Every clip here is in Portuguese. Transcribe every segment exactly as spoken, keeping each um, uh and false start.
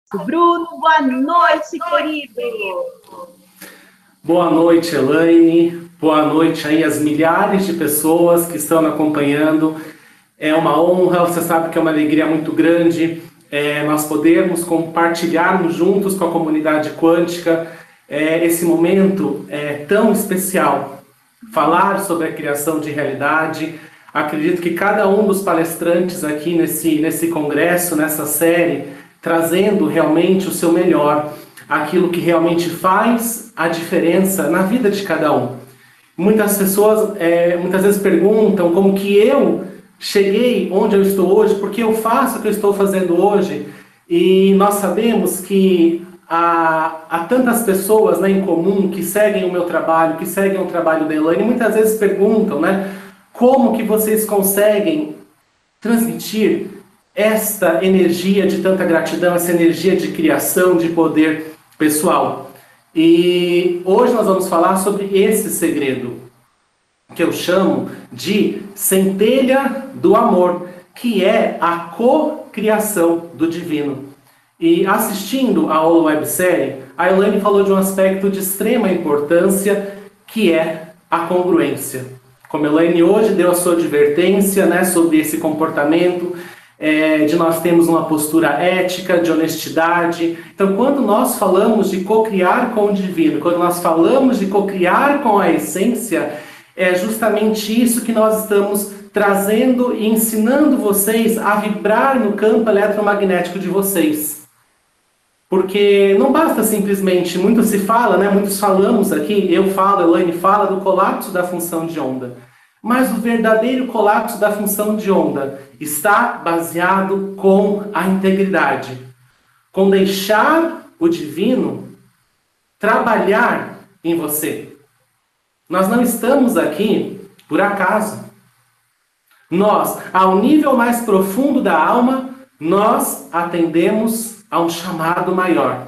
Bruno, boa noite, querido. Boa noite, Elaine. Boa noite aí às milhares de pessoas que estão me acompanhando. É uma honra, você sabe que é uma alegria muito grande é, nós podermos compartilharmos juntos com a comunidade quântica é, esse momento é, tão especial. Falar sobre a criação de realidade. Acredito que cada um dos palestrantes aqui nesse, nesse congresso, nessa série, trazendo realmente o seu melhor, aquilo que realmente faz a diferença na vida de cada um. Muitas pessoas é, muitas vezes perguntam como que eu cheguei onde eu estou hoje, porque eu faço o que eu estou fazendo hoje, e nós sabemos que há, há tantas pessoas, né, em comum que seguem o meu trabalho, que seguem o trabalho da Elaine, e muitas vezes perguntam, né, como que vocês conseguem transmitir esta energia de tanta gratidão, essa energia de criação, de poder pessoal. E hoje nós vamos falar sobre esse segredo, que eu chamo de centelha do amor, que é a cocriação do divino. E assistindo a aula websérie, a Elaine falou de um aspecto de extrema importância, que é a congruência. Como a Elaine hoje deu a sua advertência, né, sobre esse comportamento, É, de nós termos uma postura ética, de honestidade. Então, quando nós falamos de cocriar com o divino, quando nós falamos de cocriar com a essência, é justamente isso que nós estamos trazendo e ensinando vocês a vibrar no campo eletromagnético de vocês. Porque não basta simplesmente, muito se fala, né? Muitos falamos aqui, eu falo, Elaine fala do colapso da função de onda. Mas o verdadeiro colapso da função de onda está baseado com a integridade, com deixar o divino trabalhar em você. Nós não estamos aqui por acaso. Nós, ao nível mais profundo da alma, nós atendemos a um chamado maior,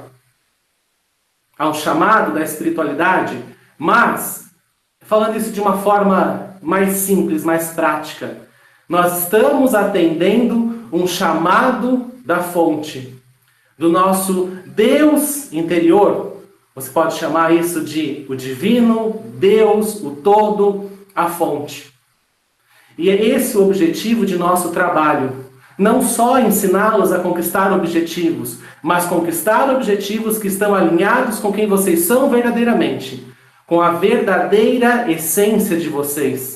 a um chamado da espiritualidade, mas, falando isso de uma forma mais simples, mais prática, nós estamos atendendo um chamado da fonte, do nosso Deus interior. Você pode chamar isso de o divino, Deus, o todo, a fonte. E é esse o objetivo de nosso trabalho. Não só ensiná-los a conquistar objetivos, mas conquistar objetivos que estão alinhados com quem vocês são verdadeiramente, com a verdadeira essência de vocês.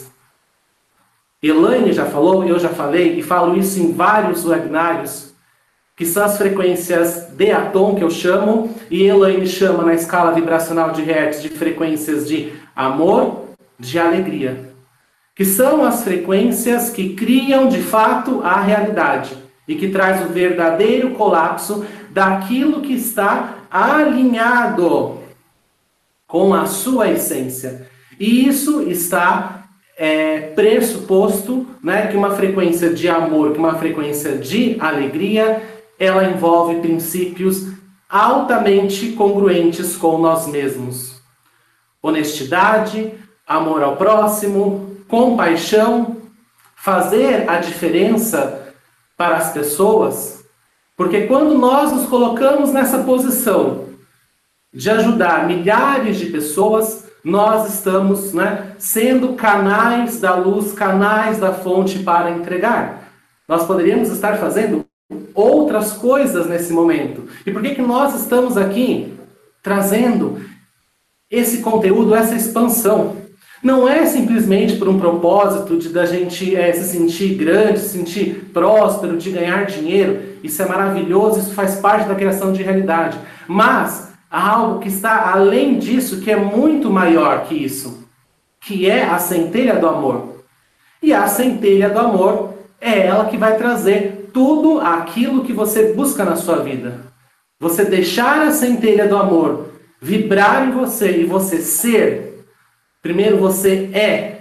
Elaine já falou, eu já falei, e falo isso em vários webinários, que são as frequências de Atom, que eu chamo, e Elaine chama na escala vibracional de Hertz de frequências de amor, de alegria. Que são as frequências que criam de fato a realidade, e que traz o verdadeiro colapso daquilo que está alinhado com a sua essência. E isso está é, pressuposto, né, que uma frequência de amor, que uma frequência de alegria, ela envolve princípios altamente congruentes com nós mesmos. Honestidade, amor ao próximo, compaixão, fazer a diferença para as pessoas, porque quando nós nos colocamos nessa posição de ajudar milhares de pessoas, nós estamos, né, sendo canais da luz, canais da fonte para entregar. Nós poderíamos estar fazendo outras coisas nesse momento. E por que que nós estamos aqui trazendo esse conteúdo, essa expansão? Não é simplesmente por um propósito de da gente é, se sentir grande, se sentir próspero, de ganhar dinheiro. Isso é maravilhoso, isso faz parte da criação de realidade. Mas há algo que está além disso, que é muito maior que isso, que é a centelha do amor. E a centelha do amor é ela que vai trazer tudo aquilo que você busca na sua vida. Você deixar a centelha do amor vibrar em você e você ser, primeiro você é.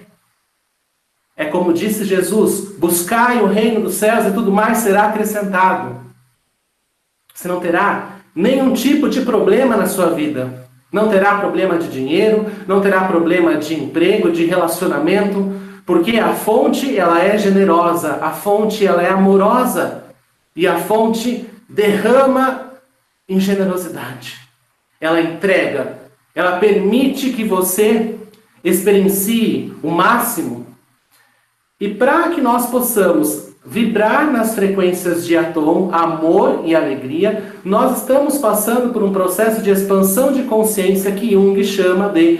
É como disse Jesus, buscai o reino dos céus e tudo mais será acrescentado. Você não terá nenhum tipo de problema na sua vida. Não terá problema de dinheiro, não terá problema de emprego, de relacionamento, porque a fonte ela é generosa, a fonte ela é amorosa, e a fonte derrama em generosidade. Ela entrega, ela permite que você experiencie o máximo. E para que nós possamos vibrar nas frequências de Atom, amor e alegria, nós estamos passando por um processo de expansão de consciência que Jung chama de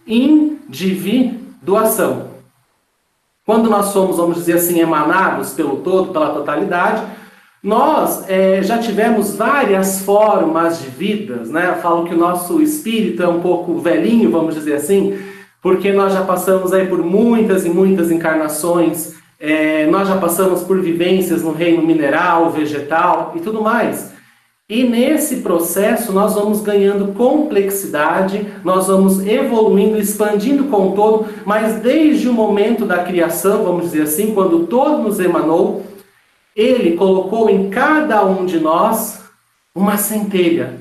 individuação. Quando nós somos, vamos dizer assim, emanados pelo todo, pela totalidade, nós é, já tivemos várias formas de vidas, né? Eu falo que o nosso espírito é um pouco velhinho, vamos dizer assim, porque nós já passamos aí por muitas e muitas encarnações, é, nós já passamos por vivências no reino mineral, vegetal e tudo mais. E nesse processo nós vamos ganhando complexidade, nós vamos evoluindo, expandindo com o todo, mas desde o momento da criação, vamos dizer assim, quando o todo nos emanou, Ele colocou em cada um de nós uma centelha,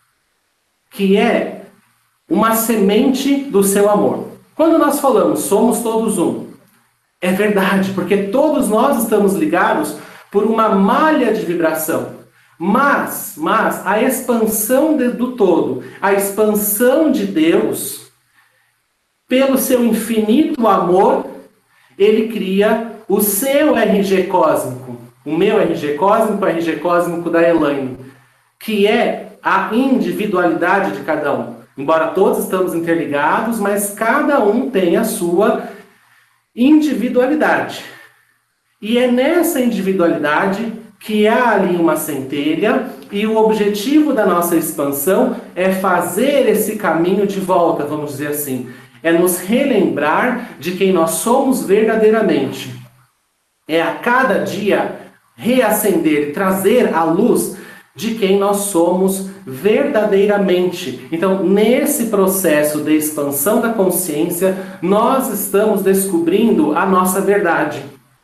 que é uma semente do seu amor. Quando nós falamos, somos todos um, é verdade, porque todos nós estamos ligados por uma malha de vibração. Mas, mas a expansão de, do todo, a expansão de Deus, pelo seu infinito amor, Ele cria o seu R G cósmico, o meu R G cósmico, o R G cósmico da Elaine, que é a individualidade de cada um. Embora todos estamos interligados, mas cada um tem a sua individualidade. E é nessa individualidade que há ali uma centelha, e o objetivo da nossa expansão é fazer esse caminho de volta, vamos dizer assim. É nos relembrar de quem nós somos verdadeiramente. É a cada dia reacender e trazer a luz de quem nós somos verdadeiramente. Então, nesse processo de expansão da consciência, nós estamos descobrindo a nossa verdade.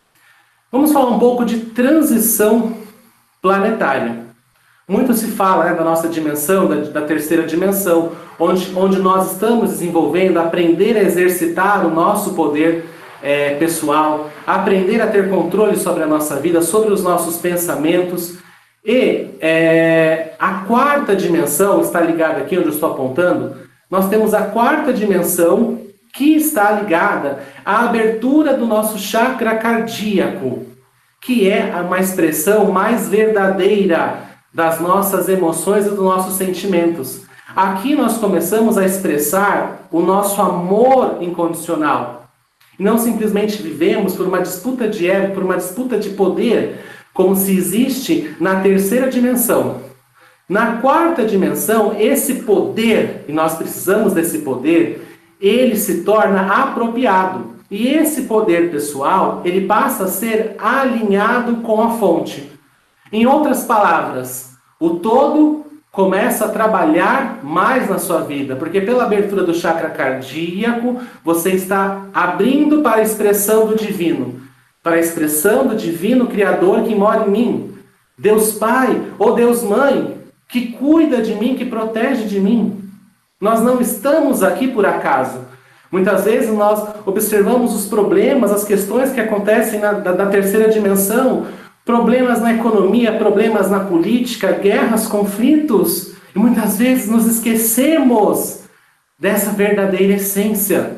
Vamos falar um pouco de transição planetária. Muito se fala, né, da nossa dimensão, da, da terceira dimensão, onde, onde nós estamos desenvolvendo, aprender a exercitar o nosso poder é, pessoal, aprender a ter controle sobre a nossa vida, sobre os nossos pensamentos. E é, a quarta dimensão, está ligada aqui onde eu estou apontando, nós temos a quarta dimensão que está ligada à abertura do nosso chakra cardíaco, que é uma expressão mais verdadeira das nossas emoções e dos nossos sentimentos. Aqui nós começamos a expressar o nosso amor incondicional. E não simplesmente vivemos por uma disputa de ego, por uma disputa de poder, como se existe na terceira dimensão. Na quarta dimensão, esse poder, e nós precisamos desse poder, ele se torna apropriado. E esse poder pessoal, ele passa a ser alinhado com a fonte. Em outras palavras, o todo começa a trabalhar mais na sua vida, porque pela abertura do chakra cardíaco, você está abrindo para a expressão do divino, para a expressão do divino Criador que mora em mim, Deus Pai ou Deus Mãe, que cuida de mim, que protege de mim. Nós não estamos aqui por acaso. Muitas vezes nós observamos os problemas, as questões que acontecem na, da, da terceira dimensão, problemas na economia, problemas na política, guerras, conflitos, e muitas vezes nos esquecemos dessa verdadeira essência.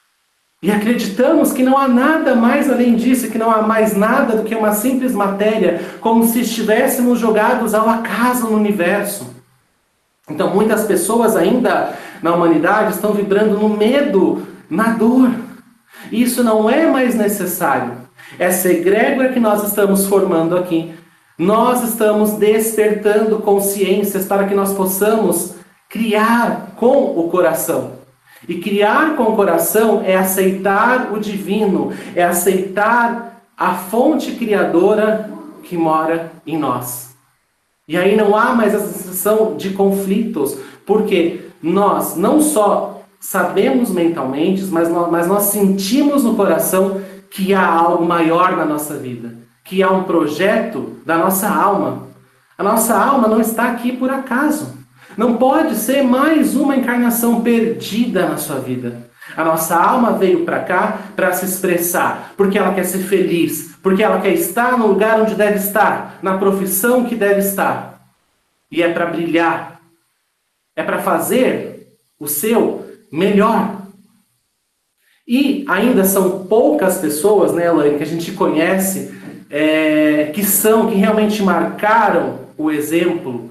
E acreditamos que não há nada mais além disso, que não há mais nada do que uma simples matéria, como se estivéssemos jogados ao acaso no universo. Então muitas pessoas ainda na humanidade estão vibrando no medo, na dor. Isso não é mais necessário. Essa egrégora que nós estamos formando aqui, nós estamos despertando consciências para que nós possamos criar com o coração. E criar com o coração é aceitar o divino, é aceitar a fonte criadora que mora em nós. E aí não há mais essa sensação de conflitos, porque nós não só sabemos mentalmente, mas nós, mas nós sentimos no coração que há algo maior na nossa vida, que há um projeto da nossa alma. A nossa alma não está aqui por acaso. Não pode ser mais uma encarnação perdida na sua vida. A nossa alma veio para cá para se expressar, porque ela quer ser feliz, porque ela quer estar no lugar onde deve estar, na profissão que deve estar. e é para brilhar. É para fazer o seu melhor. E ainda são poucas pessoas, né, Elaine, que a gente conhece, é, que são, que realmente marcaram o exemplo.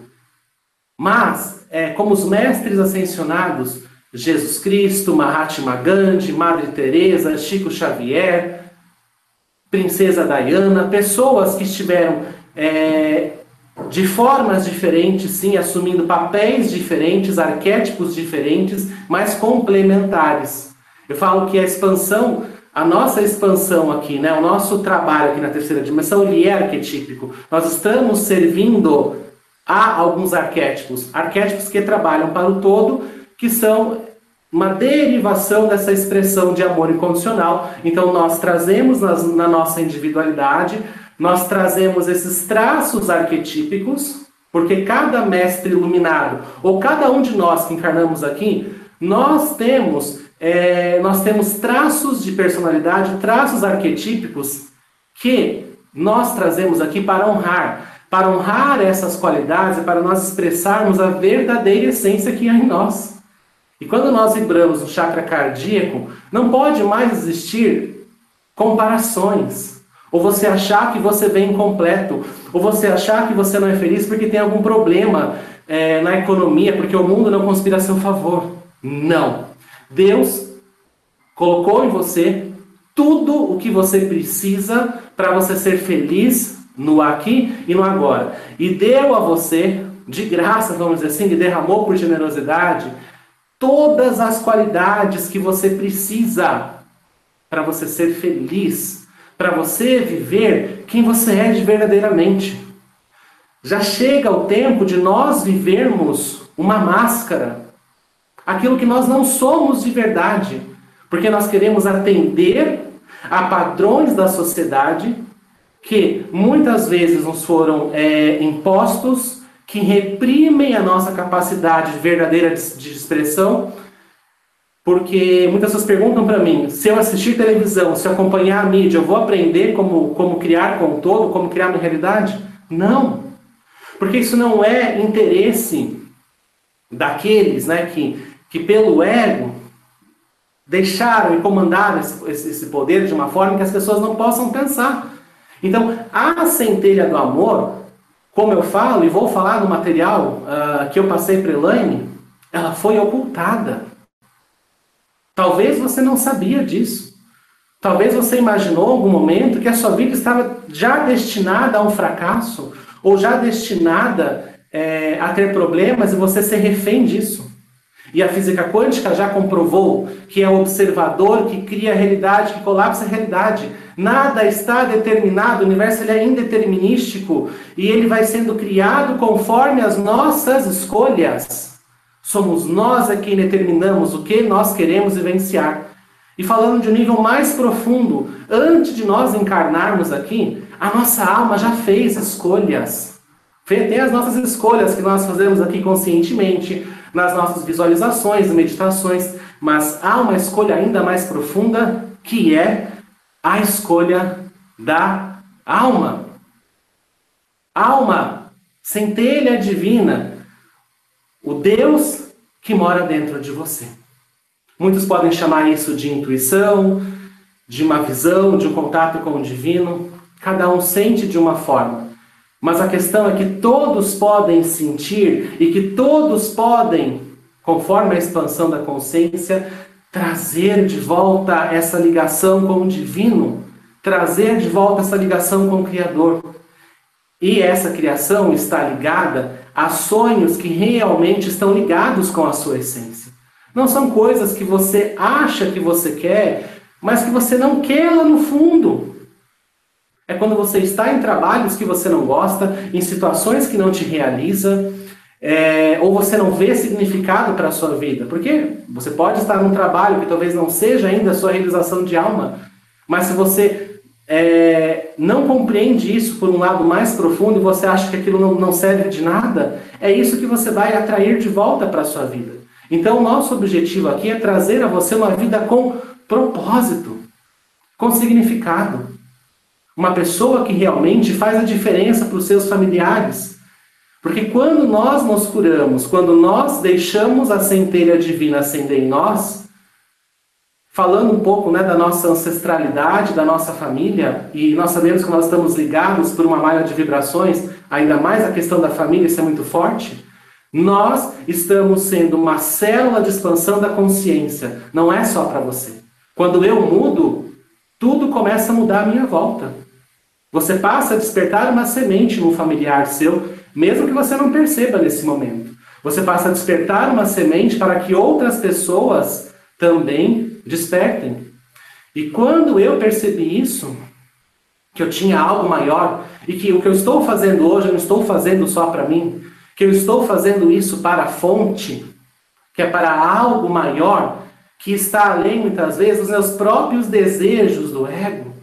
Mas, é, como os mestres ascensionados, Jesus Cristo, Mahatma Gandhi, Madre Teresa, Chico Xavier, Princesa Diana, pessoas que estiveram é, de formas diferentes, sim, assumindo papéis diferentes, arquétipos diferentes, mas complementares. Eu falo que a expansão, a nossa expansão aqui, né, o nosso trabalho aqui na terceira dimensão, ele é arquetípico. Nós estamos servindo a alguns arquétipos, arquétipos que trabalham para o todo, que são uma derivação dessa expressão de amor incondicional. Então nós trazemos nas, na nossa individualidade, nós trazemos esses traços arquetípicos, porque cada mestre iluminado, ou cada um de nós que encarnamos aqui, nós temos... É, nós temos traços de personalidade, traços arquetípicos que nós trazemos aqui para honrar, para honrar essas qualidades e para nós expressarmos a verdadeira essência que há em nós. E quando nós vibramos no chakra cardíaco, não pode mais existir comparações, ou você achar que você vem incompleto, ou você achar que você não é feliz porque tem algum problema é, na economia, porque o mundo não conspira a seu favor. Não. Deus colocou em você tudo o que você precisa para você ser feliz no aqui e no agora. E deu a você, de graça, vamos dizer assim, e derramou por generosidade, todas as qualidades que você precisa para você ser feliz, para você viver quem você é de verdadeiramente. Já chega o tempo de nós vivermos uma máscara, aquilo que nós não somos de verdade, porque nós queremos atender a padrões da sociedade que muitas vezes nos foram é, impostos, que reprimem a nossa capacidade verdadeira de, de expressão, porque muitas pessoas perguntam para mim, se eu assistir televisão, se eu acompanhar a mídia, eu vou aprender como, como criar com o todo, como criar uma realidade? Não, porque isso não é interesse daqueles, né, que que pelo ego deixaram e comandaram esse, esse poder de uma forma que as pessoas não possam pensar. Então, a centelha do amor, como eu falo e vou falar no material uh, que eu passei para Elaine, ela foi ocultada. Talvez você não sabia disso. Talvez você imaginou em algum momento que a sua vida estava já destinada a um fracasso, ou já destinada é, a ter problemas e você ser refém disso. E a física quântica já comprovou que é o observador que cria a realidade, que colapsa a realidade. Nada está determinado, o universo ele é indeterminístico e ele vai sendo criado conforme as nossas escolhas. Somos nós a quem determinamos o que nós queremos vivenciar. E falando de um nível mais profundo, antes de nós encarnarmos aqui, a nossa alma já fez escolhas. Tem as nossas escolhas que nós fazemos aqui conscientemente, nas nossas visualizações, meditações, mas há uma escolha ainda mais profunda, que é a escolha da alma. Alma, centelha divina, o Deus que mora dentro de você. Muitos podem chamar isso de intuição, de uma visão, de um contato com o divino. Cada um sente de uma forma. Mas a questão é que todos podem sentir e que todos podem, conforme a expansão da consciência, trazer de volta essa ligação com o divino, trazer de volta essa ligação com o Criador. E essa criação está ligada a sonhos que realmente estão ligados com a sua essência. Não são coisas que você acha que você quer, mas que você não quer lá no fundo. É quando você está em trabalhos que você não gosta, em situações que não te realiza, é, ou você não vê significado para a sua vida. Porque você pode estar num trabalho que talvez não seja ainda a sua realização de alma, mas se você é, não compreende isso por um lado mais profundo e você acha que aquilo não, não serve de nada, é isso que você vai atrair de volta para a sua vida. Então o nosso objetivo aqui é trazer a você uma vida com propósito, com significado. Uma pessoa que realmente faz a diferença para os seus familiares. Porque quando nós nos curamos, quando nós deixamos a centelha divina acender em nós, falando um pouco, né, da nossa ancestralidade, da nossa família, e nós sabemos que nós estamos ligados por uma malha de vibrações, ainda mais a questão da família, isso é muito forte, nós estamos sendo uma célula de expansão da consciência, não é só para você. Quando eu mudo, tudo começa a mudar à minha volta. Você passa a despertar uma semente num familiar seu, mesmo que você não perceba nesse momento. Você passa a despertar uma semente para que outras pessoas também despertem. E quando eu percebi isso, que eu tinha algo maior, e que o que eu estou fazendo hoje, eu não estou fazendo só para mim, que eu estou fazendo isso para a fonte, que é para algo maior, que está além, muitas vezes, dos meus próprios desejos do ego,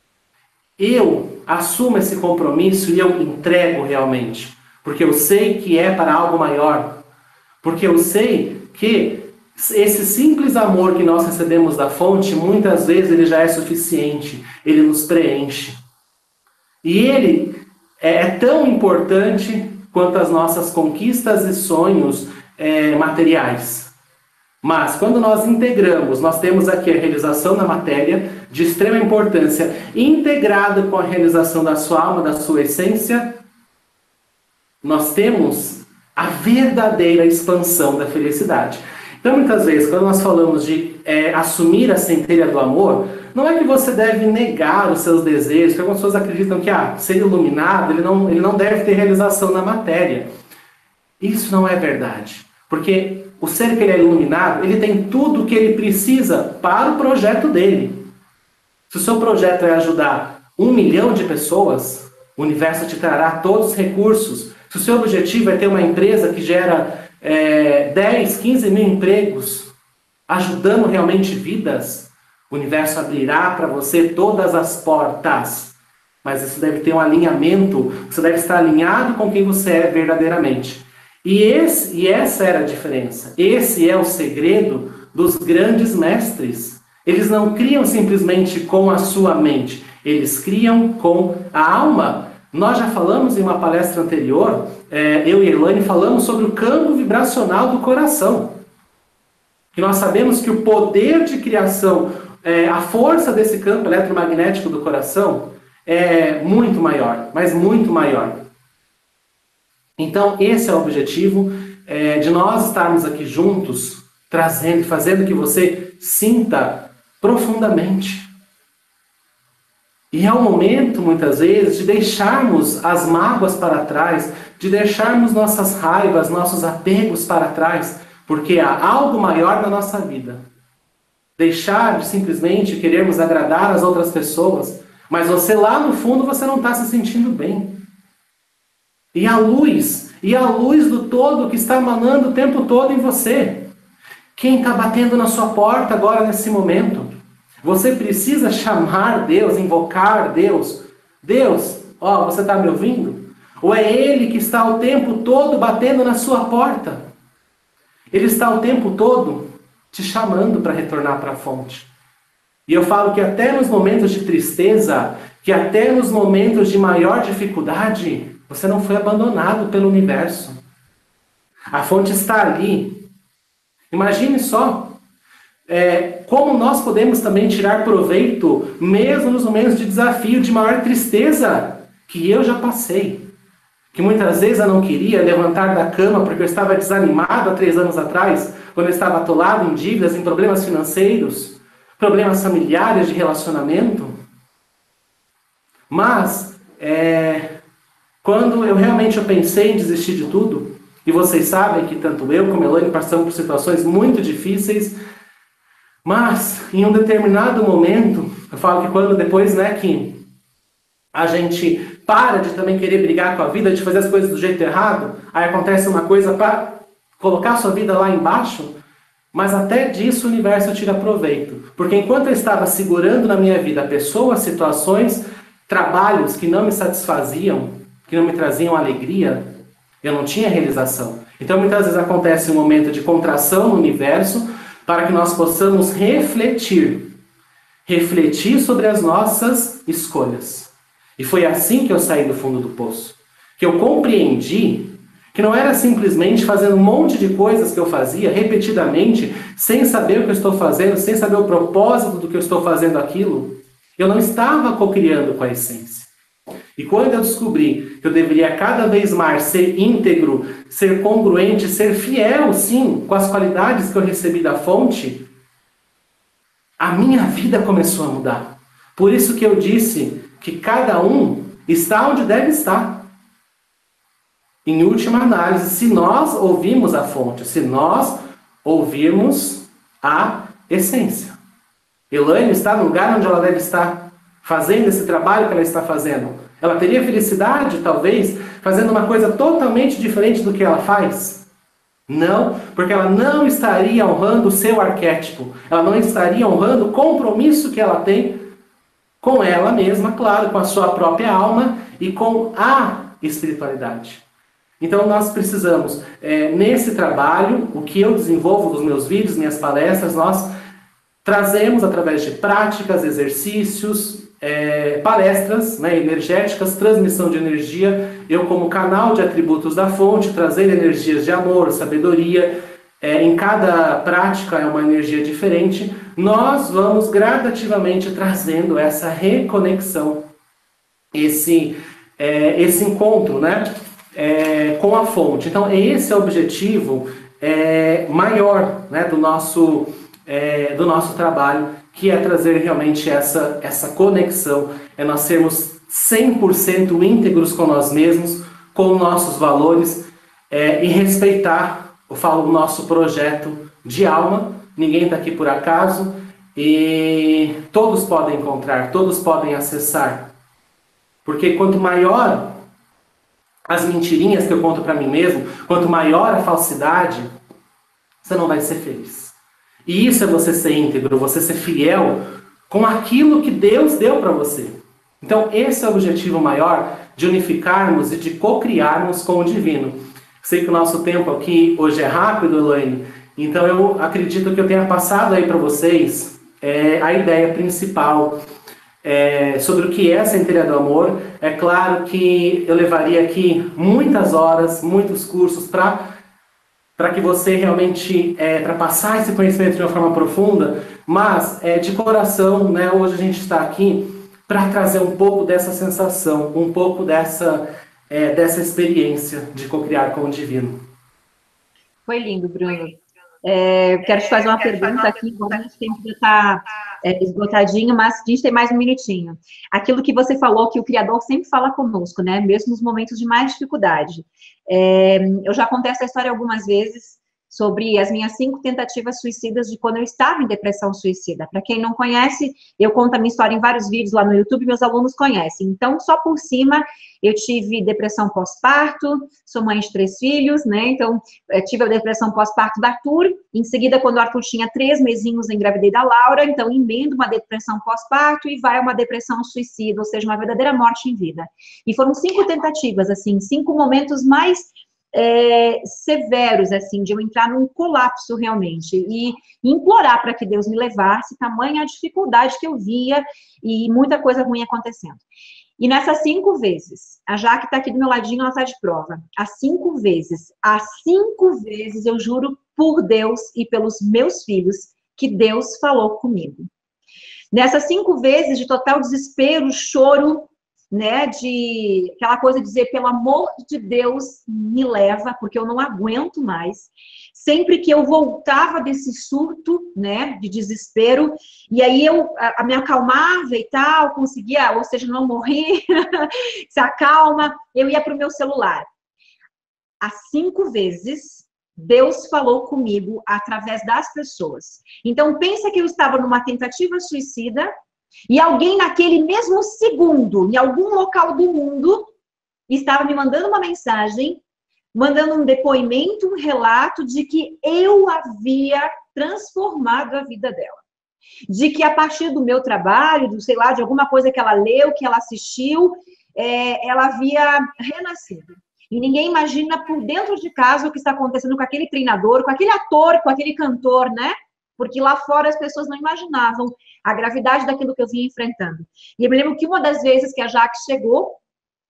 eu assumo esse compromisso e eu entrego realmente. Porque eu sei que é para algo maior. Porque eu sei que esse simples amor que nós recebemos da fonte, muitas vezes ele já é suficiente. Ele nos preenche. E ele é tão importante quanto as nossas conquistas e sonhos é, materiais. Mas quando nós integramos, nós temos aqui a realização da matéria, de extrema importância, integrada com a realização da sua alma, da sua essência, nós temos a verdadeira expansão da felicidade. Então, muitas vezes, quando nós falamos de é, assumir a centelha do amor, não é que você deve negar os seus desejos, porque algumas pessoas acreditam que ah, ser iluminado, ele não, ele não deve ter realização na matéria. Isso não é verdade. Porque o ser que ele é iluminado, ele tem tudo o que ele precisa para o projeto dele. Se o seu projeto é ajudar um milhão de pessoas, o universo te trará todos os recursos. Se o seu objetivo é ter uma empresa que gera é, dez, quinze mil empregos, ajudando realmente vidas, o universo abrirá para você todas as portas. Mas isso deve ter um alinhamento, você deve estar alinhado com quem você é verdadeiramente. E, esse, e essa era a diferença. Esse é o segredo dos grandes mestres. Eles não criam simplesmente com a sua mente. Eles criam com a alma. Nós já falamos em uma palestra anterior, é, eu e Elaine falamos sobre o campo vibracional do coração. Que nós sabemos que o poder de criação, é, a força desse campo eletromagnético do coração é muito maior, mas muito maior. Então, esse é o objetivo é, de nós estarmos aqui juntos, trazendo e fazendo que você sinta profundamente. E é o momento, muitas vezes, de deixarmos as mágoas para trás, de deixarmos nossas raivas, nossos apegos para trás, porque há algo maior na nossa vida. Deixar de simplesmente querermos agradar as outras pessoas, mas você lá no fundo você não está se sentindo bem. E a luz, e a luz do todo que está emanando o tempo todo em você. Quem está batendo na sua porta agora nesse momento? Você precisa chamar Deus, invocar Deus. Deus, ó, você está me ouvindo? Ou é Ele que está o tempo todo batendo na sua porta? Ele está o tempo todo te chamando para retornar para a fonte. E eu falo que até nos momentos de tristeza, que até nos momentos de maior dificuldade, você não foi abandonado pelo universo. A fonte está ali. Imagine só é, como nós podemos também tirar proveito, mesmo nos momentos de desafio, de maior tristeza, que eu já passei. Que muitas vezes eu não queria levantar da cama porque eu estava desanimado há três anos atrás, quando eu estava atolado em dívidas, em problemas financeiros, problemas familiares de relacionamento. Mas, é... quando eu realmente eu pensei em desistir de tudo, e vocês sabem que tanto eu como a Elaine passamos por situações muito difíceis, mas em um determinado momento, eu falo que quando depois, né, que a gente para de também querer brigar com a vida, de fazer as coisas do jeito errado, aí acontece uma coisa para colocar a sua vida lá embaixo, mas até disso o universo tira proveito. Porque enquanto eu estava segurando na minha vida pessoas, situações, trabalhos que não me satisfaziam, que não me traziam alegria, eu não tinha realização. Então muitas vezes acontece um momento de contração no universo para que nós possamos refletir. Refletir sobre as nossas escolhas. E foi assim que eu saí do fundo do poço. Que eu compreendi Que não era simplesmente fazendo um monte de coisas que eu fazia repetidamente, sem saber o que eu estou fazendo, sem saber o propósito do que eu estou fazendo aquilo. Eu não estava cocriando com a essência. E quando eu descobri que eu deveria cada vez mais ser íntegro, ser congruente, ser fiel, sim, com as qualidades que eu recebi da fonte, a minha vida começou a mudar. Por isso que eu disse que cada um está onde deve estar. Em última análise, se nós ouvirmos a fonte, se nós ouvirmos a essência. Elaine está no lugar onde ela deve estar, fazendo esse trabalho que ela está fazendo. Ela teria felicidade, talvez, fazendo uma coisa totalmente diferente do que ela faz? Não, porque ela não estaria honrando o seu arquétipo. Ela não estaria honrando o compromisso que ela tem com ela mesma, claro, com a sua própria alma e com a espiritualidade. Então nós precisamos, é, nesse trabalho, o que eu desenvolvo nos meus vídeos, minhas palestras, nós trazemos através de práticas, exercícios, é, palestras, né, energéticas, transmissão de energia, eu como canal de atributos da fonte, trazer energias de amor, sabedoria, é, em cada prática é uma energia diferente, nós vamos gradativamente trazendo essa reconexão, esse, é, esse encontro, né? É, com a fonte. Então, esse é o objetivo é, maior, né, do, nosso, é, do nosso trabalho, que é trazer realmente essa, essa conexão, é nós sermos cem por cento íntegros com nós mesmos, com nossos valores, é, e respeitar, eu falo, o nosso projeto de alma. Ninguém está aqui por acaso, e todos podem encontrar, todos podem acessar, porque quanto maior as mentirinhas que eu conto para mim mesmo, quanto maior a falsidade, você não vai ser feliz. E isso é você ser íntegro, você ser fiel com aquilo que Deus deu para você. Então esse é o objetivo maior, de unificarmos e de co-criarmos com o divino. Sei que o nosso tempo aqui hoje é rápido, Elaine, então eu acredito que eu tenha passado aí para vocês é, a ideia principal É, sobre o que é a Centelha do Amor. É claro que eu levaria aqui muitas horas, muitos cursos para para que você realmente, é, para passar esse conhecimento de uma forma profunda, mas é, de coração, né, hoje a gente está aqui para trazer um pouco dessa sensação, um pouco dessa, é, dessa experiência de co-criar com o divino. Foi lindo, Bruno. É, quero te fazer uma pergunta aqui, embora a gente tempo já está é, esgotadinho, mas a gente tem mais um minutinho. Aquilo que você falou, que o Criador sempre fala conosco, né? Mesmo nos momentos de mais dificuldade. É, eu já contei essa história algumas vezes, sobre as minhas cinco tentativas suicidas de quando eu estava em depressão suicida. Para quem não conhece, eu conto a minha história em vários vídeos lá no YouTube, meus alunos conhecem. Então, só por cima, eu tive depressão pós-parto, sou mãe de três filhos, né? Então, tive a depressão pós-parto do Arthur. Em seguida, quando o Arthur tinha três mesinhos, engravidei da Laura. Então, emendo uma depressão pós-parto e vai uma depressão suicida, ou seja, uma verdadeira morte em vida. E foram cinco tentativas, assim, cinco momentos mais É, severos, assim, de eu entrar num colapso realmente, e implorar para que Deus me levasse, tamanha a dificuldade que eu via, e muita coisa ruim acontecendo. E nessas cinco vezes, a Jaque está aqui do meu ladinho, ela está de prova, as cinco vezes, as cinco vezes, eu juro por Deus e pelos meus filhos, que Deus falou comigo. Nessas cinco vezes de total desespero, choro, né, de aquela coisa de dizer, pelo amor de Deus, me leva, porque eu não aguento mais. Sempre que eu voltava desse surto, né, de desespero, e aí eu a, a me acalmava e tal, conseguia, ou seja, não morrer, se acalma, eu ia para o meu celular. As cinco vezes, Deus falou comigo através das pessoas. Então, pensa que eu estava numa tentativa suicida, e alguém naquele mesmo segundo, em algum local do mundo, estava me mandando uma mensagem, mandando um depoimento, um relato de que eu havia transformado a vida dela. De que a partir do meu trabalho, do, sei lá, de alguma coisa que ela leu, que ela assistiu, é, ela havia renascido. E ninguém imagina por dentro de casa o que está acontecendo com aquele treinador, com aquele ator, com aquele cantor, né? Porque lá fora as pessoas não imaginavam a gravidade daquilo que eu vinha enfrentando. E eu me lembro que uma das vezes que a Jaque chegou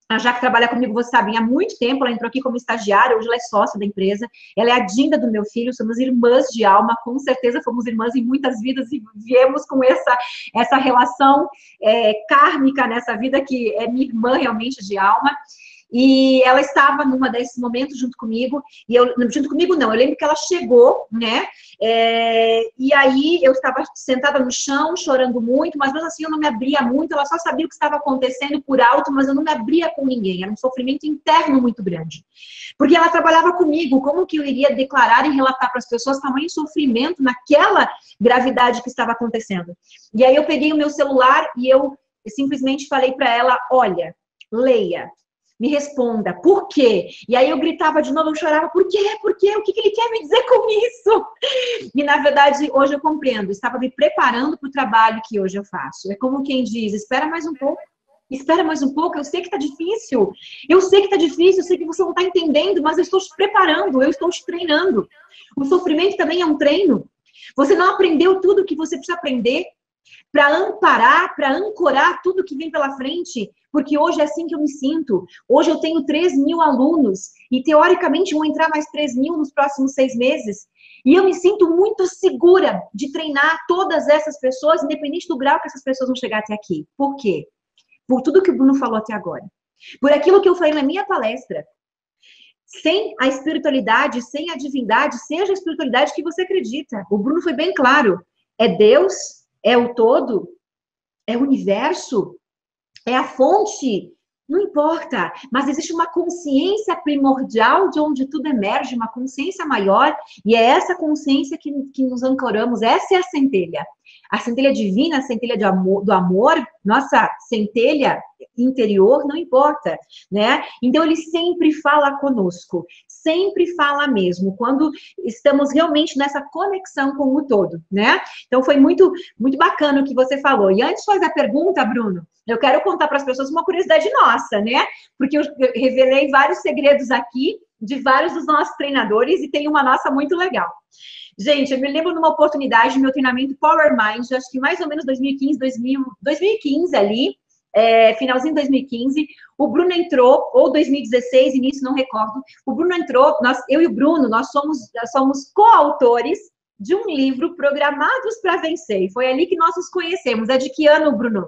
A Jaque trabalha comigo, você sabe, há muito tempo. Ela entrou aqui como estagiária, hoje ela é sócia da empresa. Ela é a Dinda do meu filho, somos irmãs de alma, com certeza fomos irmãs em muitas vidas e viemos com essa, essa relação é, kármica nessa vida, que é minha irmã realmente de alma. E ela estava numa desses momentos junto comigo, e eu, junto comigo não, eu lembro que ela chegou, né, é, e aí eu estava sentada no chão, chorando muito, mas mesmo assim eu não me abria muito, ela só sabia o que estava acontecendo por alto, mas eu não me abria com ninguém, era um sofrimento interno muito grande. Porque ela trabalhava comigo, como que eu iria declarar e relatar para as pessoas tamanho sofrimento naquela gravidade que estava acontecendo? E aí eu peguei o meu celular e eu simplesmente falei para ela, olha, leia, me responda, por quê? E aí eu gritava de novo, eu chorava, por quê? Por quê? O que ele quer me dizer com isso? E na verdade, hoje eu compreendo, estava me preparando para o trabalho que hoje eu faço. É como quem diz, espera mais um pouco, espera mais um pouco, eu sei que está difícil, eu sei que está difícil, eu sei que você não está entendendo, mas eu estou te preparando, eu estou te treinando. O sofrimento também é um treino. Você não aprendeu tudo o que você precisa aprender para amparar, para ancorar tudo que vem pela frente, porque hoje é assim que eu me sinto. Hoje eu tenho três mil alunos e, teoricamente, vão entrar mais três mil nos próximos seis meses. E eu me sinto muito segura de treinar todas essas pessoas, independente do grau que essas pessoas vão chegar até aqui. Por quê? Por tudo que o Bruno falou até agora. Por aquilo que eu falei na minha palestra. Sem a espiritualidade, sem a divindade, seja a espiritualidade que você acredita. O Bruno foi bem claro. É Deus? É o todo? É o universo? É a fonte? Não importa, mas existe uma consciência primordial de onde tudo emerge, uma consciência maior, e é essa consciência que, que nos ancoramos, essa é a centelha. A centelha divina, a centelha de amor, do amor, nossa centelha interior, não importa, né? Então, ele sempre fala conosco, sempre fala mesmo, quando estamos realmente nessa conexão com o todo, né? Então, foi muito, muito bacana o que você falou. E antes de fazer a pergunta, Bruno, eu quero contar para as pessoas uma curiosidade nossa, né? Porque eu revelei vários segredos aqui de vários dos nossos treinadores e tem uma nossa muito legal. Gente, eu me lembro numa oportunidade do meu treinamento Power Mind, acho que mais ou menos dois mil e quinze, dois mil, dois mil e quinze ali, é, finalzinho de dois mil e quinze, o Bruno entrou, ou dois mil e dezesseis, início, não recordo, o Bruno entrou, nós, eu e o Bruno, nós somos, nós somos coautores de um livro, Programados para Vencer, e foi ali que nós nos conhecemos. É de que ano, Bruno?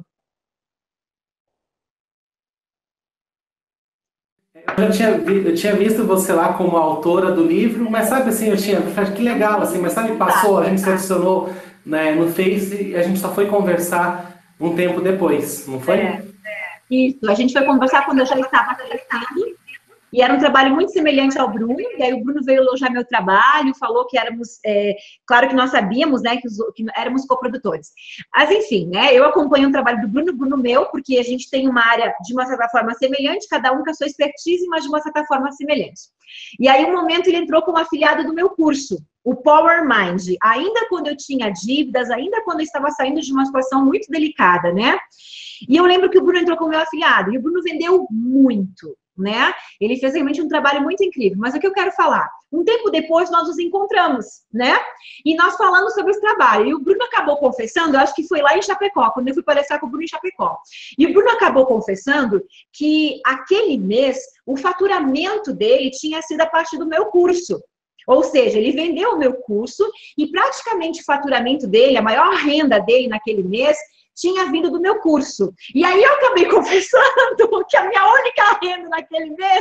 Eu tinha, eu tinha visto você lá como autora do livro, mas sabe assim, eu tinha, que legal, assim, mas sabe, passou, a gente se adicionou, né, no Face e a gente só foi conversar um tempo depois, não foi? É, isso, a gente foi conversar quando eu já estava crescendo, e era um trabalho muito semelhante ao Bruno, e aí o Bruno veio elogiar meu trabalho, falou que éramos, é, claro que nós sabíamos, né, que, os, que éramos coprodutores. Mas, enfim, né, eu acompanho o trabalho do Bruno, Bruno meu, porque a gente tem uma área de uma certa forma semelhante, cada um com a sua expertise, mas de uma certa forma semelhante. E aí, um momento, ele entrou como afiliado do meu curso, o Power Mind, ainda quando eu tinha dívidas, ainda quando eu estava saindo de uma situação muito delicada, né? E eu lembro que o Bruno entrou como meu afiliado, e o Bruno vendeu muito, né? Ele fez realmente um trabalho muito incrível. Mas o que eu quero falar? Um tempo depois, nós nos encontramos, né? E nós falamos sobre esse trabalho. E o Bruno acabou confessando, eu acho que foi lá em Chapecó, quando eu fui palestrar com o Bruno em Chapecó. E o Bruno acabou confessando que aquele mês, o faturamento dele tinha sido a partir do meu curso. Ou seja, ele vendeu o meu curso e praticamente o faturamento dele, a maior renda dele naquele mês, tinha vindo do meu curso. E aí eu acabei confessando que a minha única renda naquele mês,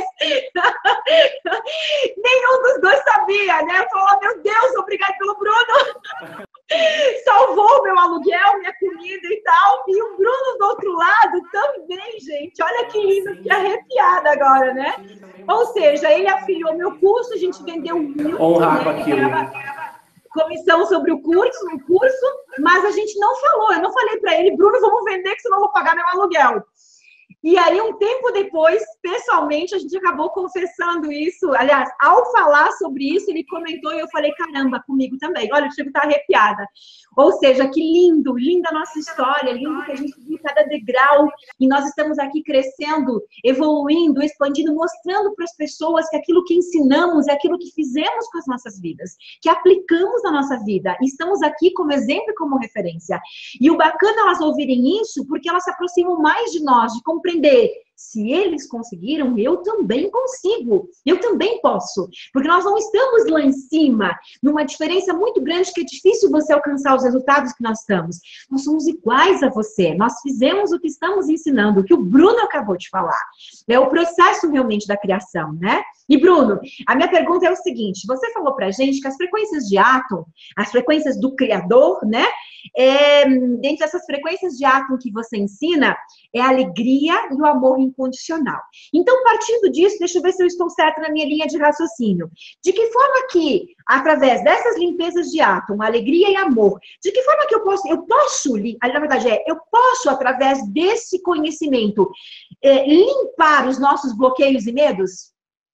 nenhum dos dois sabia, né? Eu falei, oh, meu Deus, obrigado pelo Bruno. Salvou meu aluguel, minha comida e tal. E o Bruno do outro lado também, gente. Olha que lindo, que arrepiada agora, né? Ou seja, ele afiliou meu curso, a gente vendeu muito. Honrar com né? aquilo. Comissão sobre o curso, o curso, mas a gente não falou. Eu não falei para ele, Bruno, vamos vender que senão eu vou pagar meu aluguel. E aí, um tempo depois, pessoalmente, a gente acabou confessando isso. Aliás, ao falar sobre isso, ele comentou e eu falei, caramba, comigo também. Olha, eu chego a estar arrepiada. Ou seja, que lindo, linda a nossa história, lindo que a gente viu cada degrau. E nós estamos aqui crescendo, evoluindo, expandindo, mostrando para as pessoas que aquilo que ensinamos é aquilo que fizemos com as nossas vidas, que aplicamos na nossa vida. E estamos aqui como exemplo e como referência. E o bacana elas ouvirem isso, porque elas se aproximam mais de nós, de compreender Se eles conseguiram, eu também consigo. Eu também posso. Porque nós não estamos lá em cima, numa diferença muito grande que é difícil você alcançar os resultados que nós estamos. Nós somos iguais a você. Nós fizemos o que estamos ensinando, o que o Bruno acabou de falar. É o processo realmente da criação, né? E Bruno, a minha pergunta é o seguinte, você falou pra gente que as frequências de átomo, as frequências do Criador, né? É, dentro dessas frequências de átomo que você ensina, é a alegria e o amor incondicional. Então, partindo disso, deixa eu ver se eu estou certa na minha linha de raciocínio. De que forma que, através dessas limpezas de átomo, alegria e amor, de que forma que eu posso, eu posso, na verdade é, eu posso, através desse conhecimento, é, limpar os nossos bloqueios e medos?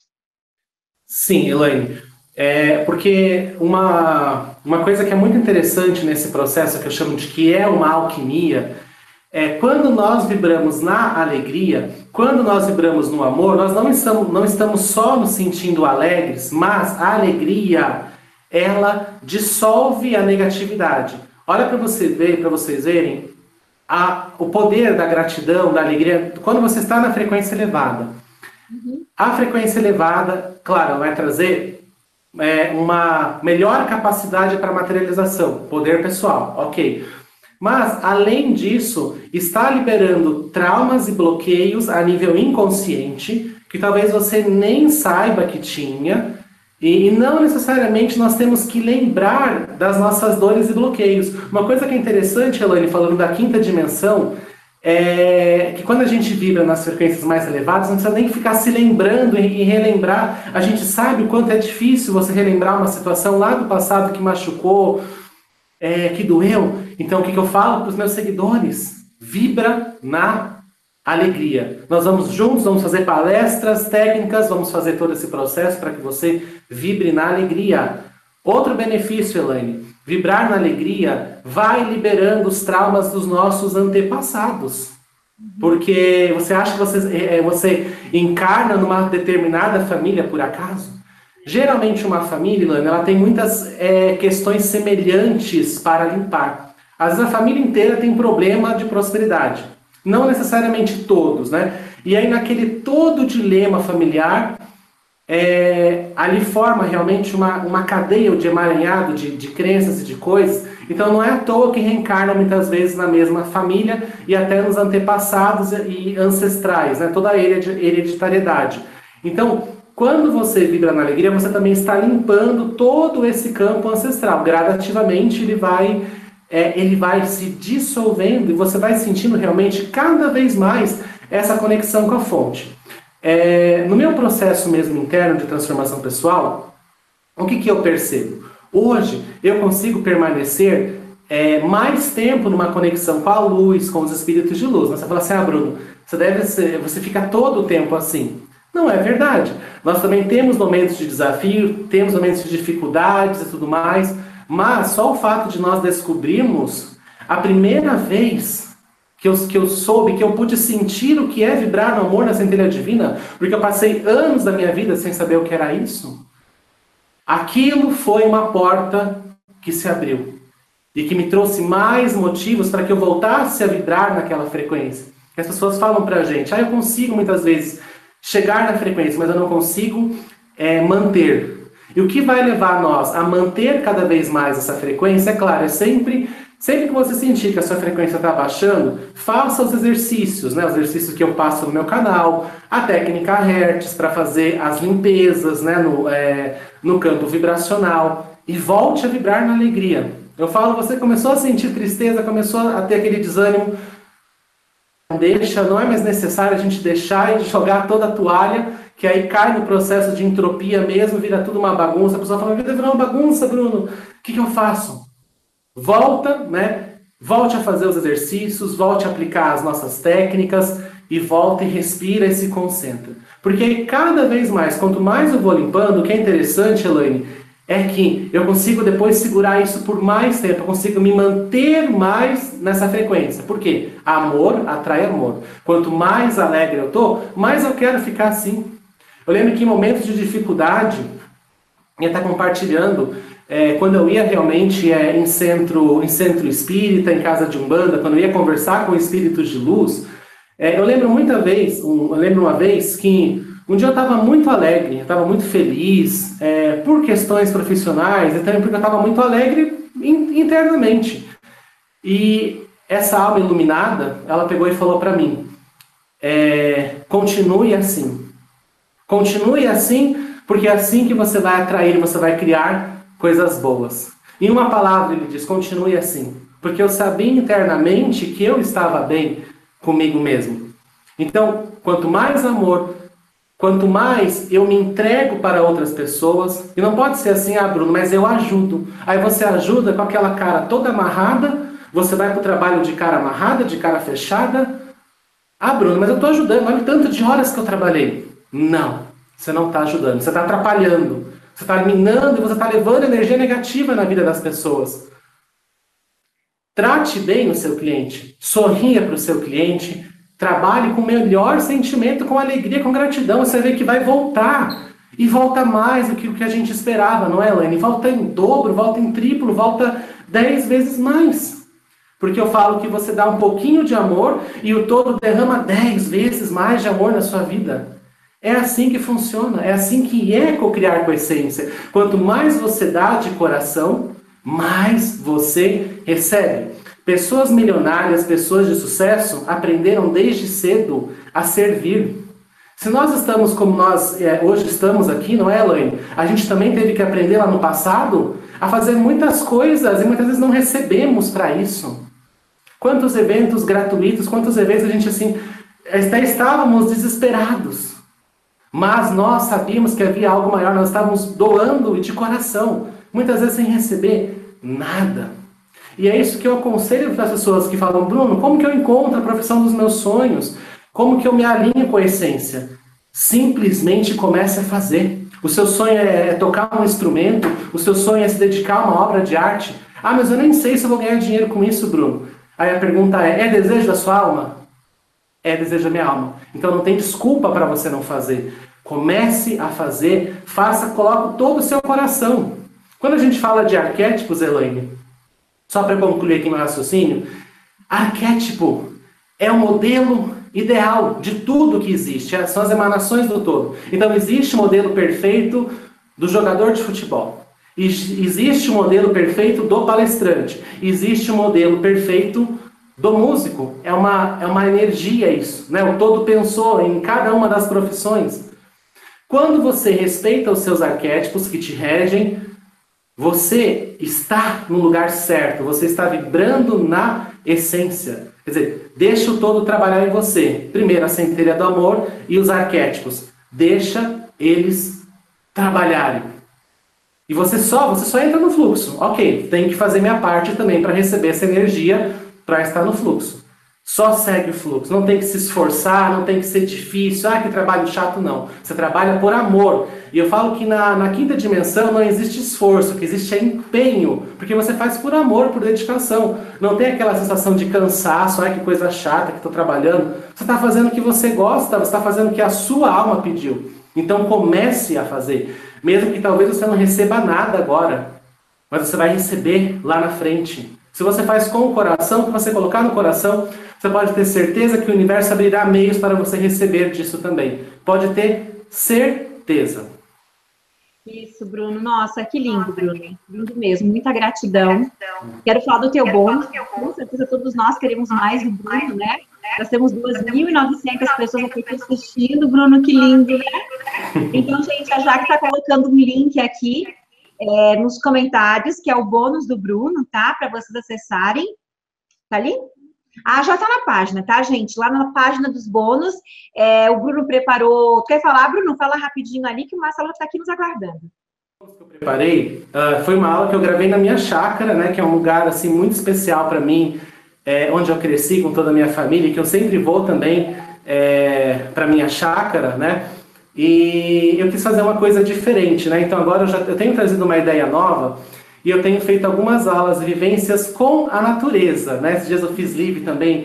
Sim, Elaine, é, porque uma, uma coisa que é muito interessante nesse processo, que eu chamo de que é uma alquimia, é quando nós vibramos na alegria, quando nós vibramos no amor, nós não estamos, não estamos só nos sentindo alegres, mas a alegria, ela dissolve a negatividade. Olha para você ver, para vocês verem a, o poder da gratidão, da alegria, quando você está na frequência elevada. A frequência elevada, claro, vai trazer é, uma melhor capacidade para materialização, poder pessoal, ok. Mas, além disso, está liberando traumas e bloqueios a nível inconsciente, que talvez você nem saiba que tinha, e, e não necessariamente nós temos que lembrar das nossas dores e bloqueios. Uma coisa que é interessante, Elaine, falando da quinta dimensão, é que quando a gente vibra nas frequências mais elevadas, não precisa nem ficar se lembrando e relembrar. A gente sabe o quanto é difícil você relembrar uma situação lá do passado que machucou, é, que doeu. Então, o que, que eu falo para os meus seguidores? Vibra na alegria. Nós vamos juntos, vamos fazer palestras técnicas, vamos fazer todo esse processo para que você vibre na alegria. Outro benefício, Elaine, vibrar na alegria vai liberando os traumas dos nossos antepassados. Porque você acha que você, você encarna numa determinada família por acaso? Geralmente uma família, Elaine, ela tem muitas é, questões semelhantes para limpar. Às vezes a família inteira tem problema de prosperidade. Não necessariamente todos, né? E aí naquele todo dilema familiar, É, ali forma realmente uma, uma cadeia de emaranhado de, de crenças e de coisas. Então não é à toa que reencarna muitas vezes na mesma família e até nos antepassados e ancestrais, né? Toda a hereditariedade. Então, quando você vibra na alegria, você também está limpando todo esse campo ancestral. Gradativamente ele vai, é, ele vai se dissolvendo e você vai sentindo realmente cada vez mais essa conexão com a fonte. É, no meu processo mesmo interno de transformação pessoal, o que, que eu percebo? Hoje eu consigo permanecer é, mais tempo numa conexão com a luz, com os espíritos de luz. Você fala assim, ah, Bruno, você, deve ser, você fica todo o tempo assim. Não é verdade. Nós também temos momentos de desafio, temos momentos de dificuldades e tudo mais, mas só o fato de nós descobrirmos a primeira vez Que eu, que eu soube, que eu pude sentir o que é vibrar no amor na centelha divina, porque eu passei anos da minha vida sem saber o que era isso. Aquilo foi uma porta que se abriu e que me trouxe mais motivos para que eu voltasse a vibrar naquela frequência. As pessoas falam pra gente, ah, eu consigo muitas vezes chegar na frequência, mas eu não consigo é, manter. E o que vai levar nós a manter cada vez mais essa frequência, é claro, é sempre... Sempre que você sentir que a sua frequência está baixando, faça os exercícios, né? Os exercícios que eu passo no meu canal, a técnica Hertz para fazer as limpezas, né? no, é, no campo vibracional, e volte a vibrar na alegria. Eu falo, você começou a sentir tristeza, começou a ter aquele desânimo, não deixa, não é mais necessário a gente deixar e jogar toda a toalha, que aí cai no processo de entropia mesmo, vira tudo uma bagunça. A pessoa fala, vai virar uma bagunça, Bruno, o que, que eu faço? Volta, né? Volte a fazer os exercícios, volte a aplicar as nossas técnicas e volta e respira e se concentra. Porque cada vez mais, quanto mais eu vou limpando, o que é interessante, Elaine, é que eu consigo depois segurar isso por mais tempo, eu consigo me manter mais nessa frequência. Por quê? Amor atrai amor. Quanto mais alegre eu tô, mais eu quero ficar assim. Eu lembro que em momentos de dificuldade, eu ia estar compartilhando, É, quando eu ia realmente é, em, centro, em centro espírita, em casa de umbanda, quando eu ia conversar com espíritos de luz, É, eu lembro muita vez, um, eu lembro uma vez que um dia eu estava muito alegre, eu estava muito feliz, é, por questões profissionais e também porque eu estava muito alegre in, internamente. E essa alma iluminada, ela pegou e falou para mim, é, continue assim. Continue assim, porque é assim que você vai atrair, você vai criar coisas boas. Em uma palavra ele diz, continue assim. Porque eu sabia internamente que eu estava bem comigo mesmo. Então, quanto mais amor, quanto mais eu me entrego para outras pessoas, e não pode ser assim, ah, Bruno, mas eu ajudo. Aí você ajuda com aquela cara toda amarrada, você vai para o trabalho de cara amarrada, de cara fechada. Ah, Bruno, mas eu estou ajudando, olha o tanto de horas que eu trabalhei. Não, você não está ajudando, você está atrapalhando. Você está minando e você está levando energia negativa na vida das pessoas. Trate bem o seu cliente, sorria para o seu cliente, trabalhe com o melhor sentimento, com alegria, com gratidão. Você vê que vai voltar. E volta mais do que o que a gente esperava, não é, Elaine? Volta em dobro, volta em triplo, volta dez vezes mais. Porque eu falo que você dá um pouquinho de amor e o todo derrama dez vezes mais de amor na sua vida. É assim que funciona, é assim que é cocriar com a essência. Quanto mais você dá de coração, mais você recebe. Pessoas milionárias, pessoas de sucesso, aprenderam desde cedo a servir. Se nós estamos como nós é, hoje estamos aqui, não é, Elaine? A gente também teve que aprender lá no passado a fazer muitas coisas e muitas vezes não recebemos para isso. Quantos eventos gratuitos, quantos eventos a gente assim, até estávamos desesperados. Mas nós sabíamos que havia algo maior, nós estávamos doando de coração, muitas vezes sem receber nada. E é isso que eu aconselho para as pessoas que falam, Bruno, como que eu encontro a profissão dos meus sonhos? Como que eu me alinho com a essência? Simplesmente comece a fazer. O seu sonho é tocar um instrumento, o seu sonho é se dedicar a uma obra de arte. Ah, mas eu nem sei se eu vou ganhar dinheiro com isso, Bruno. Aí a pergunta é, é desejo da sua alma? É desejo da minha alma. Então não tem desculpa para você não fazer. Comece a fazer, faça, coloque todo o seu coração. Quando a gente fala de arquétipos, Elaine, só para concluir aqui meu raciocínio, arquétipo é o modelo ideal de tudo que existe, são as emanações do todo. Então existe o modelo perfeito do jogador de futebol. Existe o modelo perfeito do palestrante. Existe o modelo perfeito do músico. É uma, é uma energia isso, né? O todo pensou em cada uma das profissões. Quando você respeita os seus arquétipos que te regem, você está no lugar certo, você está vibrando na essência. Quer dizer, deixa o todo trabalhar em você. Primeiro a centelha do amor e os arquétipos. Deixa eles trabalharem. E você só, você só entra no fluxo. Ok, tenho que fazer minha parte também para receber essa energia para estar no fluxo. Só segue o fluxo. Não tem que se esforçar, não tem que ser difícil. Ah, que trabalho chato, não. Você trabalha por amor. E eu falo que na, na quinta dimensão não existe esforço, o que existe é empenho. Porque você faz por amor, por dedicação. Não tem aquela sensação de cansaço, ai que coisa chata que estou trabalhando. Você está fazendo o que você gosta, você está fazendo o que a sua alma pediu. Então comece a fazer. Mesmo que talvez você não receba nada agora, mas você vai receber lá na frente. Se você faz com o coração, o que você colocar no coração, você pode ter certeza que o universo abrirá meios para você receber disso também. Pode ter certeza. Isso, Bruno. Nossa, que lindo, Bruno. Lindo mesmo. Muita gratidão. Quero falar do teu bônus. Com certeza todos nós queremos mais do Bruno, né? Nós temos duas mil e novecentas pessoas aqui assistindo. Bruno, que lindo, né? Então, gente, a Jaque está colocando um link aqui é, nos comentários, que é o bônus do Bruno, tá? Para vocês acessarem. Tá ali? Ah, já tá na página, tá, gente? Lá na página dos bônus, é, o Bruno preparou... Tu quer falar, Bruno? Fala rapidinho ali, que o Marcelo está aqui nos aguardando. O que eu preparei uh, foi uma aula que eu gravei na minha chácara, né? Que é um lugar, assim, muito especial para mim, é, onde eu cresci com toda a minha família, que eu sempre vou também é, para minha chácara, né? E eu quis fazer uma coisa diferente, né? Então agora eu, já, eu tenho trazido uma ideia nova e eu tenho feito algumas aulas, vivências com a natureza, né? Esses dias eu fiz live também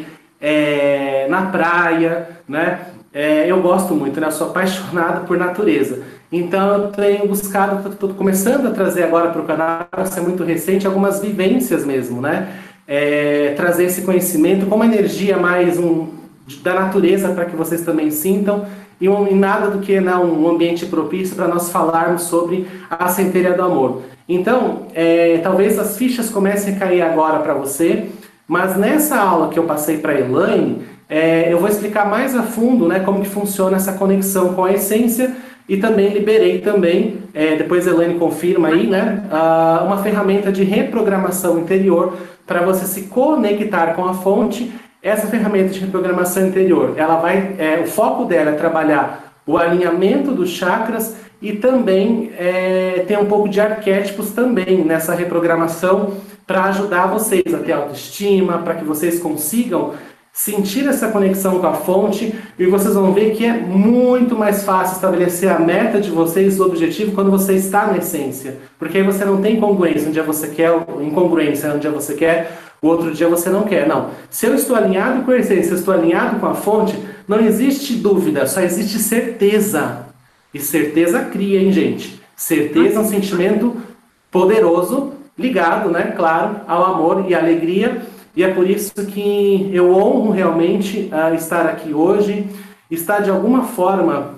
é, na praia, né? É, eu gosto muito, né? Eu sou apaixonado por natureza. Então eu tenho buscado, estou começando a trazer agora para o canal, isso é muito recente, algumas vivências mesmo, né? É, trazer esse conhecimento com uma energia mais um, da natureza para que vocês também sintam, e, um, e nada do que, né, um ambiente propício para nós falarmos sobre a centelha do amor. Então, é, talvez as fichas comecem a cair agora para você, mas nessa aula que eu passei para a Elaine, é, eu vou explicar mais a fundo, né, como que funciona essa conexão com a essência, e também liberei também, é, depois a Elaine confirma aí, né, uh, uma ferramenta de reprogramação interior para você se conectar com a fonte. Essa ferramenta de reprogramação interior, ela vai, é, o foco dela é trabalhar o alinhamento dos chakras e também é, tem um pouco de arquétipos também nessa reprogramação para ajudar vocês a ter autoestima, para que vocês consigam sentir essa conexão com a fonte, e vocês vão ver que é muito mais fácil estabelecer a meta de vocês, o objetivo, quando você está na essência. Porque aí você não tem incongruência, um dia você quer, incongruência, um dia você quer, o outro dia você não quer. Não. Se eu estou alinhado com a essência, se eu estou alinhado com a fonte, não existe dúvida, só existe certeza. E certeza cria, hein, gente? Certeza é um sentimento poderoso, ligado, né, claro, ao amor e à alegria. E é por isso que eu honro realmente a estar aqui hoje, estar de alguma forma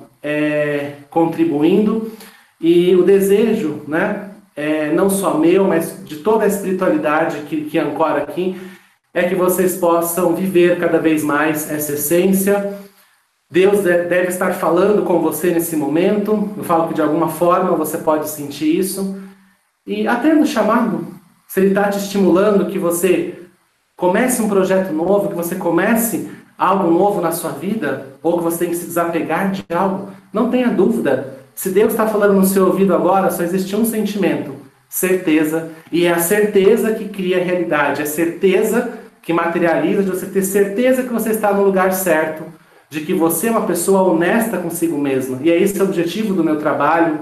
é, contribuindo, e o desejo, né, é, não só meu, mas de toda a espiritualidade que, que ancora aqui, é que vocês possam viver cada vez mais essa essência. Deus deve estar falando com você nesse momento, eu falo que de alguma forma você pode sentir isso, e até no chamado, se Ele está te estimulando que você comece um projeto novo, que você comece algo novo na sua vida, ou que você tem que se desapegar de algo, não tenha dúvida. Se Deus está falando no seu ouvido agora, só existe um sentimento, certeza, e é a certeza que cria a realidade, é a certeza que materializa, de você ter certeza que você está no lugar certo, de que você é uma pessoa honesta consigo mesma. E é esse o objetivo do meu trabalho,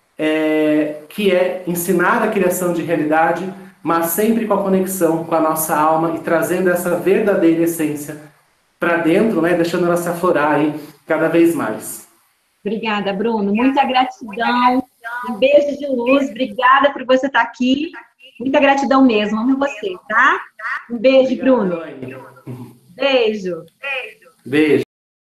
é, que é ensinar a criação de realidade, mas sempre com a conexão com a nossa alma e trazendo essa verdadeira essência para dentro, né, deixando ela se aflorar aí cada vez mais. Obrigada, Bruno. Muita gratidão. Um beijo de luz. Obrigada por você estar aqui. Muita gratidão mesmo. Amo você, tá? Um beijo, Bruno. Beijo. Beijo.